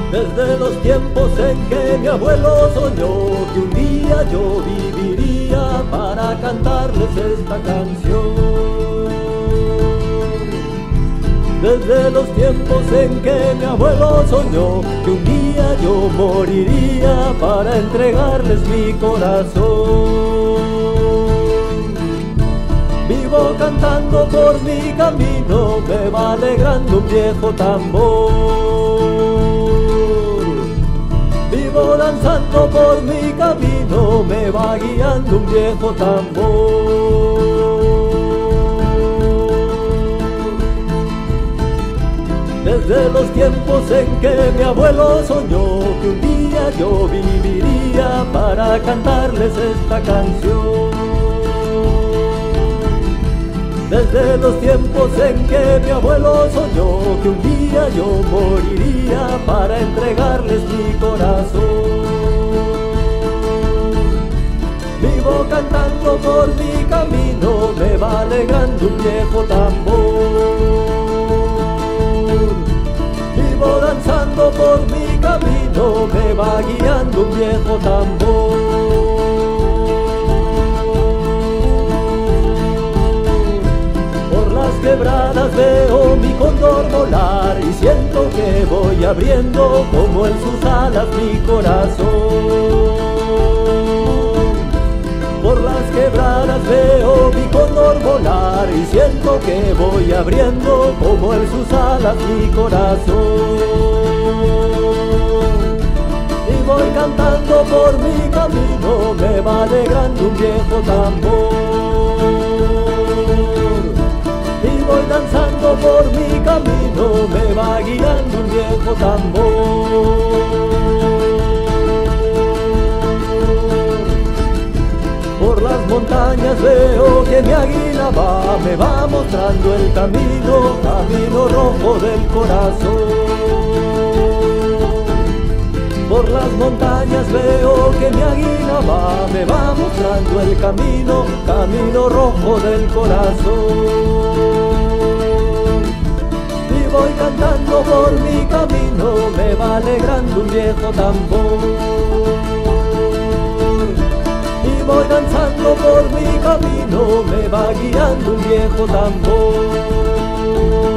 Desde los tiempos en que mi abuelo soñó que un día yo viviría para cantarles esta canción. Desde los tiempos en que mi abuelo soñó que un día yo moriría para entregarles mi corazón. Vivo cantando por mi camino, me va alegrando un viejo tambor. Vivo danzando por mi camino, me va guiando un viejo tambor. Desde los tiempos en que mi abuelo soñó que un día yo viviría para cantarles esta canción. Desde los tiempos en que mi abuelo soñó que un día yo moriría para entregarles mi corazón. Vivo cantando por mi camino, me va alegrando un viejo tambor. Vivo danzando por mi camino, me va guiando un viejo tambor. Quebradas veo mi cóndor volar y siento que voy abriendo como en sus alas mi corazón. Por las quebradas veo mi cóndor volar y siento que voy abriendo como en sus alas mi corazón. Y voy cantando por mi camino, me va alegrando un viejo tambor. Y voy danzando por mi camino, me va guiando un viejo tambor. Por las montañas veo que mi águila va, me va mostrando el camino, camino rojo del corazón. Por las montañas veo que mi águila va, me va mostrando el camino, camino rojo del corazón. Y voy cantando por mi camino, me va alegrando un viejo tambor. Y voy danzando por mi camino, me va guiando un viejo tambor.